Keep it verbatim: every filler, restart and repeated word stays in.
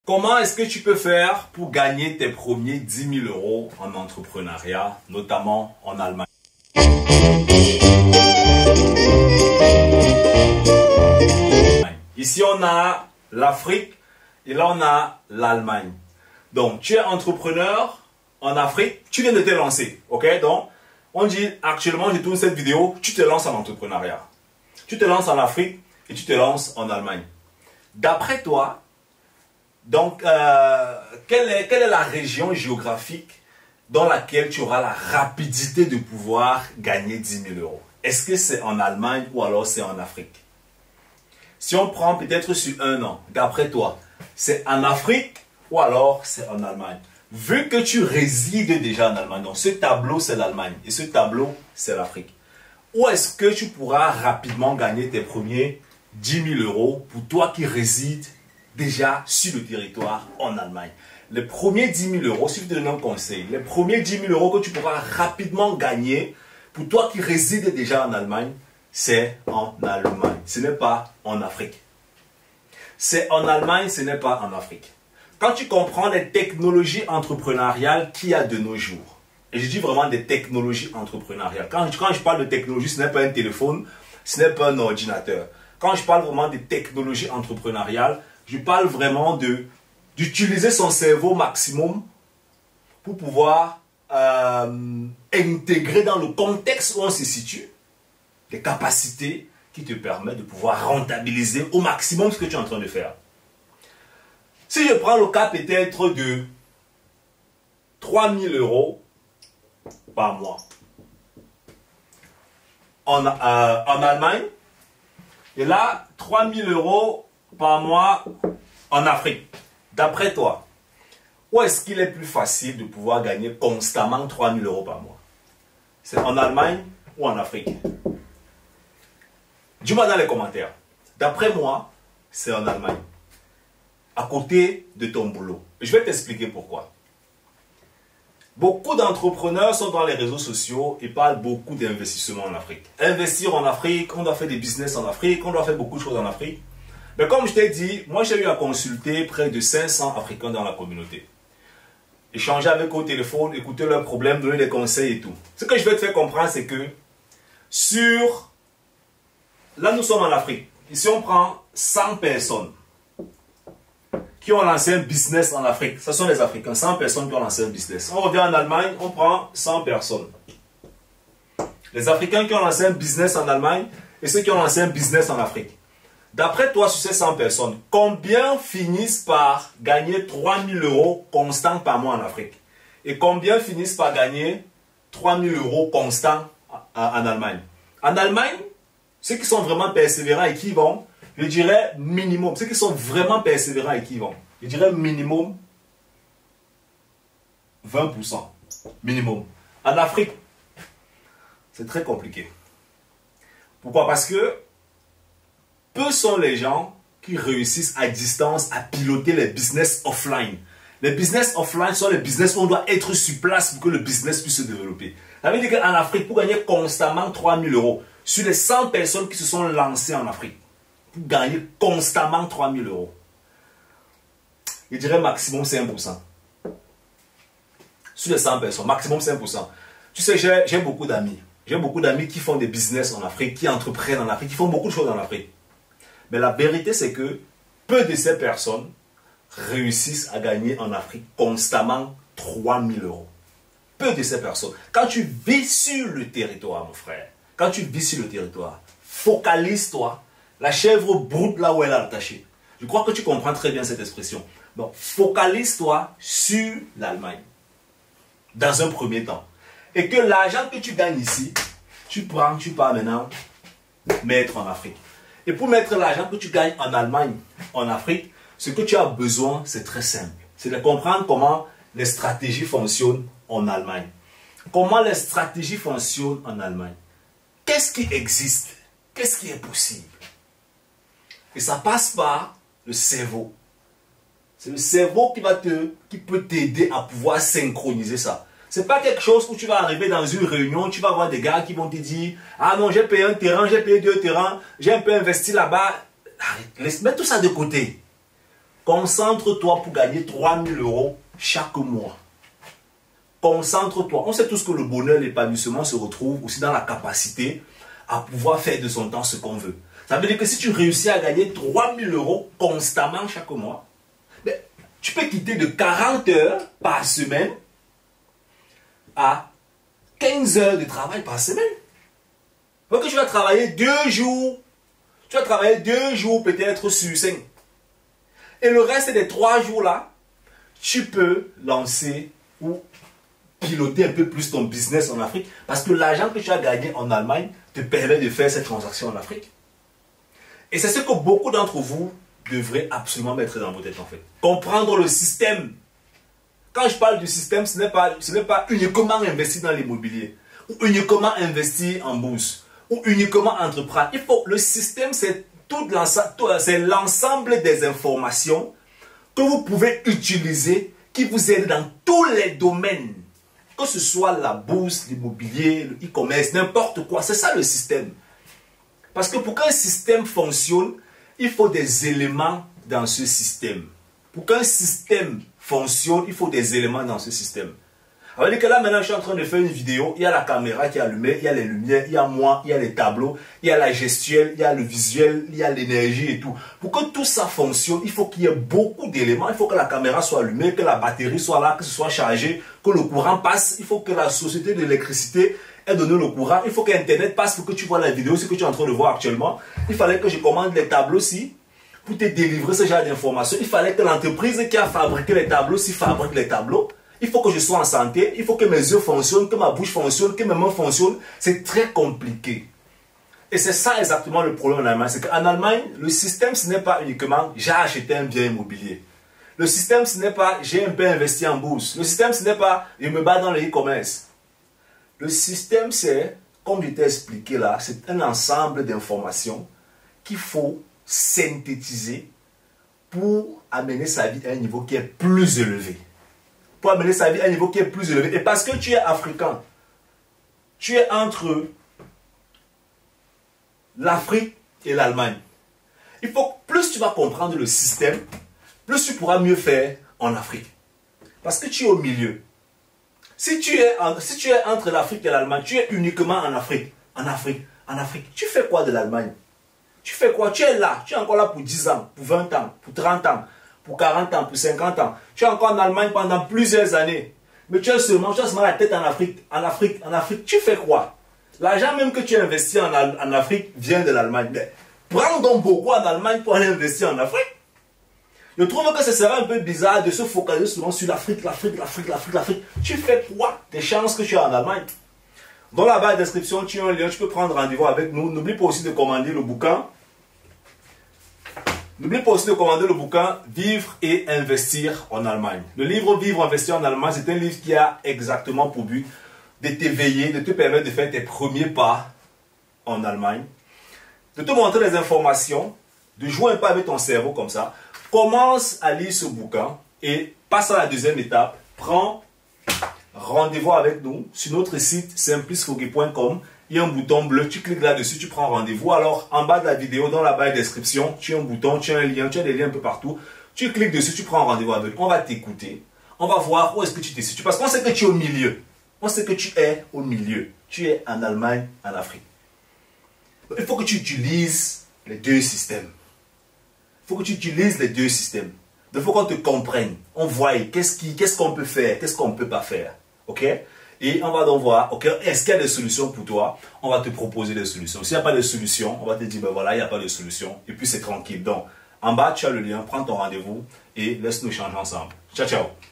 Comment est-ce que tu peux faire pour gagner tes premiers dix mille euros en entrepreneuriat, notamment en Allemagne? Ici, on a l'Afrique et là, on a l'Allemagne. Donc, tu es entrepreneur en Afrique, tu viens de te lancer, ok? Donc, on dit actuellement, je tourne cette vidéo, tu te lances en entrepreneuriat. Tu te lances en Afrique et tu te lances en Allemagne. D'après toi, donc, euh, quelle est, quelle est la région géographique dans laquelle tu auras la rapidité de pouvoir gagner dix mille euros? Est-ce que c'est en Allemagne ou alors c'est en Afrique? Si on prend peut-être sur un an, d'après toi, c'est en Afrique ou alors c'est en Allemagne? Vu que tu résides déjà en Allemagne, donc ce tableau c'est l'Allemagne et ce tableau c'est l'Afrique. Où est-ce que tu pourras rapidement gagner tes premiers dix mille euros pour toi qui résides déjà sur le territoire en Allemagne? Les premiers dix mille euros, si je te donne un conseil, les premiers dix mille euros que tu pourras rapidement gagner pour toi qui résides déjà en Allemagne, c'est en Allemagne. Ce n'est pas en Afrique. C'est en Allemagne, ce n'est pas en Afrique. Quand tu comprends les technologies entrepreneuriales qu'il y a de nos jours, et je dis vraiment des technologies entrepreneuriales. Quand, quand je parle de technologie, ce n'est pas un téléphone, ce n'est pas un ordinateur. Quand je parle vraiment de technologies entrepreneuriales, je parle vraiment de d'utiliser son cerveau maximum pour pouvoir euh, intégrer dans le contexte où on se situe des capacités qui te permettent de pouvoir rentabiliser au maximum ce que tu es en train de faire. Si je prends le cas peut-être de trois mille euros par mois en, euh, en Allemagne, et là, trois mille euros par mois en Afrique. D'après toi, où est-ce qu'il est plus facile de pouvoir gagner constamment trois mille euros par mois? C'est en Allemagne ou en Afrique? Dis-moi dans les commentaires. D'après moi, c'est en Allemagne. À côté de ton boulot. Je vais t'expliquer pourquoi. Beaucoup d'entrepreneurs sont dans les réseaux sociaux et parlent beaucoup d'investissement en Afrique. Investir en Afrique, on doit faire des business en Afrique, on doit faire beaucoup de choses en Afrique. Mais comme je t'ai dit, moi j'ai eu à consulter près de cinq cents Africains dans la communauté. Échanger avec eux au téléphone, écouter leurs problèmes, donner des conseils et tout. Ce que je vais te faire comprendre, c'est que sur... Là, nous sommes en Afrique. Ici, on prend cent personnes qui ont lancé un business en Afrique. Ce sont les Africains, cent personnes qui ont lancé un business. On revient en Allemagne, on prend cent personnes. Les Africains qui ont lancé un business en Allemagne et ceux qui ont lancé un business en Afrique. D'après toi, sur ces cent personnes, combien finissent par gagner trois mille euros constants par mois en Afrique? Et combien finissent par gagner trois mille euros constants en Allemagne? En Allemagne, ceux qui sont vraiment persévérants et qui vont, je dirais minimum, ceux qui sont vraiment persévérants et qui vont, je dirais minimum vingt pour cent. Minimum. En Afrique, c'est très compliqué. Pourquoi? Parce que peu sont les gens qui réussissent à distance à piloter les business offline. Les business offline sont les business où on doit être sur place pour que le business puisse se développer. Ça veut dire qu'en Afrique, pour gagner constamment trois mille euros, sur les cent personnes qui se sont lancées en Afrique, pour gagner constamment trois mille euros, je dirais maximum cinq pour cent. Sur les cent personnes, maximum cinq pour cent. Tu sais, j'ai beaucoup d'amis. J'ai beaucoup d'amis qui font des business en Afrique, qui entreprennent en Afrique, qui font beaucoup de choses en Afrique. Mais la vérité, c'est que peu de ces personnes réussissent à gagner en Afrique constamment trois mille euros. Peu de ces personnes. Quand tu vis sur le territoire, mon frère, quand tu vis sur le territoire, focalise-toi. La chèvre broute là où elle est attachée. Je crois que tu comprends très bien cette expression. Donc, focalise-toi sur l'Allemagne. Dans un premier temps. Et que l'argent que tu gagnes ici, tu prends, tu pars maintenant mettre en Afrique. Et pour mettre l'argent que tu gagnes en Allemagne, en Afrique, ce que tu as besoin, c'est très simple. C'est de comprendre comment les stratégies fonctionnent en Allemagne. Comment les stratégies fonctionnent en Allemagne. Qu'est-ce qui existe? Qu'est-ce qui est possible? Et ça passe par le cerveau. C'est le cerveau qui, va te, qui peut t'aider à pouvoir synchroniser ça. Ce n'est pas quelque chose où tu vas arriver dans une réunion, tu vas voir des gars qui vont te dire « Ah non, j'ai payé un terrain, j'ai payé deux terrains, j'ai un peu investi là-bas. » Arrête, laisse, mets tout ça de côté. Concentre-toi pour gagner trois mille euros chaque mois. Concentre-toi. On sait tous que le bonheur, l'épanouissement se retrouve aussi dans la capacité à pouvoir faire de son temps ce qu'on veut. Ça veut dire que si tu réussis à gagner trois mille euros constamment chaque mois, ben, tu peux quitter de quarante heures par semaine à quinze heures de travail par semaine. Donc tu vas travailler deux jours, tu vas travailler deux jours peut-être sur cinq. Et le reste des trois jours là, tu peux lancer ou piloter un peu plus ton business en Afrique parce que l'argent que tu as gagné en Allemagne te permet de faire cette transaction en Afrique. Et c'est ce que beaucoup d'entre vous devraient absolument mettre dans vos têtes en fait. Comprendre le système. Quand je parle du système, ce n'est pas, ce n'est pas uniquement investir dans l'immobilier ou uniquement investir en bourse ou uniquement entreprendre. Il faut, le système, c'est tout c'est l'ensemble des informations que vous pouvez utiliser qui vous aident dans tous les domaines. Que ce soit la bourse, l'immobilier, le e-commerce, n'importe quoi. C'est ça le système. Parce que pour qu'un système fonctionne, il faut des éléments dans ce système. Pour qu'un système fonctionne, il faut des éléments dans ce système. Ça veut dire que là, maintenant, je suis en train de faire une vidéo. Il y a la caméra qui est allumée, il y a les lumières, il y a moi, il y a les tableaux, il y a la gestuelle, il y a le visuel, il y a l'énergie et tout. Pour que tout ça fonctionne, il faut qu'il y ait beaucoup d'éléments. Il faut que la caméra soit allumée, que la batterie soit là, que ce soit chargé, que le courant passe. Il faut que la société de l'électricité ait donné le courant. Il faut que Internet passe pour que tu vois la vidéo, ce que tu es en train de voir actuellement. Il fallait que je commande les tableaux-ci pour te délivrer ce genre d'informations. Il fallait que l'entreprise qui a fabriqué les tableaux-ci fabrique les tableaux. Il faut que je sois en santé, il faut que mes yeux fonctionnent, que ma bouche fonctionne, que mes mains fonctionnent. C'est très compliqué. Et c'est ça exactement le problème en Allemagne. C'est qu'en Allemagne, le système, ce n'est pas uniquement j'ai acheté un bien immobilier. Le système, ce n'est pas j'ai un peu investi en bourse. Le système, ce n'est pas je me bats dans le e-commerce. Le système, c'est, comme je t'ai expliqué là, c'est un ensemble d'informations qu'il faut synthétiser pour amener sa vie à un niveau qui est plus élevé. Pour amener sa vie à un niveau qui est plus élevé. Et parce que tu es africain, tu es entre l'Afrique et l'Allemagne. Il faut plus tu vas comprendre le système, plus tu pourras mieux faire en Afrique. Parce que tu es au milieu. Si tu es, en, si tu es entre l'Afrique et l'Allemagne, tu es uniquement en Afrique. En Afrique, en Afrique. Tu fais quoi de l'Allemagne? Tu fais quoi? Tu es là. Tu es encore là pour dix ans, pour vingt ans, pour trente ans. Pour quarante ans, pour cinquante ans. Tu es encore en Allemagne pendant plusieurs années. Mais tu as seulement, tu as seulement la tête en Afrique. En Afrique, en Afrique, tu fais quoi? L'argent même que tu as investi en, en Afrique vient de l'Allemagne. Prends donc beaucoup en Allemagne pour aller investir en Afrique. Je trouve que ce serait un peu bizarre de se focaliser souvent sur l'Afrique, l'Afrique, l'Afrique, l'Afrique, l'Afrique. Tu fais quoi des chances que tu as en Allemagne? Dans la barre de description, tu as un lien, tu peux prendre rendez-vous avec nous. N'oublie pas aussi de commander le bouquin. N'oublie pas aussi de commander le bouquin Vivre et investir en Allemagne. Le livre Vivre et investir en Allemagne, c'est un livre qui a exactement pour but de t'éveiller, de te permettre de faire tes premiers pas en Allemagne, de te montrer les informations, de jouer un peu avec ton cerveau comme ça. Commence à lire ce bouquin et passe à la deuxième étape. Prends rendez-vous avec nous sur notre site simplice foguet point com. Il y a un bouton bleu, tu cliques là-dessus, tu prends rendez-vous. Alors, en bas de la vidéo, dans la barre de description, tu as un bouton, tu as un lien, tu as des liens un peu partout. Tu cliques dessus, tu prends rendez-vous avec nous. On va t'écouter. On va voir où est-ce que tu te situes. Parce qu'on sait que tu es au milieu. On sait que tu es au milieu. Tu es en Allemagne, en Afrique. Donc, il faut que tu utilises les deux systèmes. Il faut que tu utilises les deux systèmes. Il faut qu'on te comprenne. On voit qu'est-ce qui, qu'est-ce qu'on peut faire, qu'est-ce qu'on ne peut pas faire. OK? Et on va donc voir, ok, est-ce qu'il y a des solutions pour toi? On va te proposer des solutions. S'il n'y a pas de solution, on va te dire, ben voilà, il n'y a pas de solution. Et puis c'est tranquille. Donc, en bas, tu as le lien, prends ton rendez-vous et laisse-nous changer ensemble. Ciao, ciao.